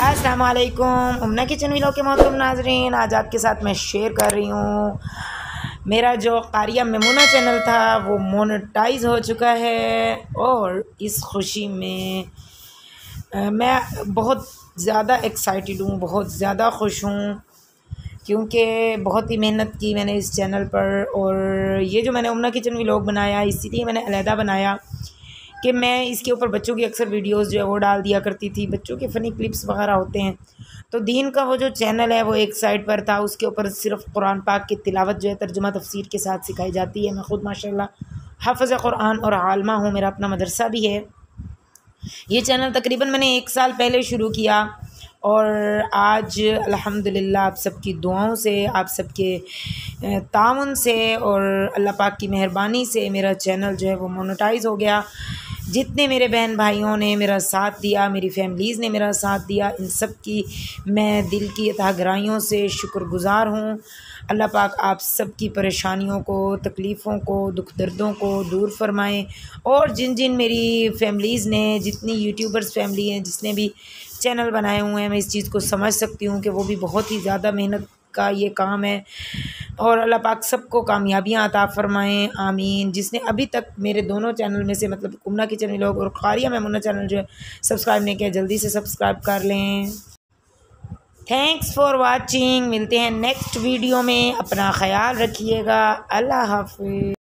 अस्सलाम वालेकुम। उम्ना kitchen vlog के मोहतरम नाजरीन, आज आपके साथ मैं शेयर कर रही हूँ मेरा जो कारिया मेमुना चैनल था वो मोनेटाइज हो चुका है। और इस खुशी में मैं बहुत ज़्यादा एक्साइटेड हूँ, बहुत ज़्यादा खुश हूँ, क्योंकि बहुत ही मेहनत की मैंने इस चैनल पर। और ये जो मैंने उम्ना किचन व्लॉग बनाया इसीलिए मैंने अलहदा बनाया कि मैं इसके ऊपर बच्चों की अक्सर वीडियोस जो है वो डाल दिया करती थी। बच्चों के फ़नी क्लिप्स वगैरह होते हैं, तो दीन का वो जो चैनल है वो एक साइड पर था, उसके ऊपर सिर्फ कुरान पाक की तिलावत जो है तर्जुमा तफसीर के साथ सिखाई जाती है। मैं ख़ुद माशाल्लाह हाफ़िज़ कुरान और आलमा हूँ, मेरा अपना मदरसा भी है। ये चैनल तकरीबन मैंने 1 साल पहले शुरू किया और आज अल्हम्दुलिल्लाह आप सबकी दुआओं से, आप सबके ताउन से और अल्लाह पाक की मेहरबानी से मेरा चैनल जो है वो मोनेटाइज हो गया। जितने मेरे बहन भाइयों ने मेरा साथ दिया, मेरी फैमिलीज़ ने मेरा साथ दिया, इन सब की मैं दिल की अता गहराइयों से शुक्रगुज़ार हूँ। अल्लाह पाक आप सब की परेशानियों को, तकलीफ़ों को, दुख दर्दों को दूर फरमाएँ। और जिन जिन मेरी फैमिलीज़ ने, जितनी यूट्यूबर्स फैमिली हैं जिसने भी चैनल बनाए हुए हैं, मैं इस चीज़ को समझ सकती हूँ कि वो भी बहुत ही ज़्यादा मेहनत का ये काम है। और अल्लाह पाक सबको कामयाबियाँ अता फ़रमाएँ, आमीन। जिसने अभी तक मेरे दोनों चैनल में से मतलब उम्ना किचन व्लॉग और कारिया मेमुना चैनल जो है सब्सक्राइब नहीं किया, जल्दी से सब्सक्राइब कर लें। Thanks for watching. मिलते हैं नेक्स्ट वीडियो में, अपना ख्याल रखिएगा। अल्लाह हाफ़िज़।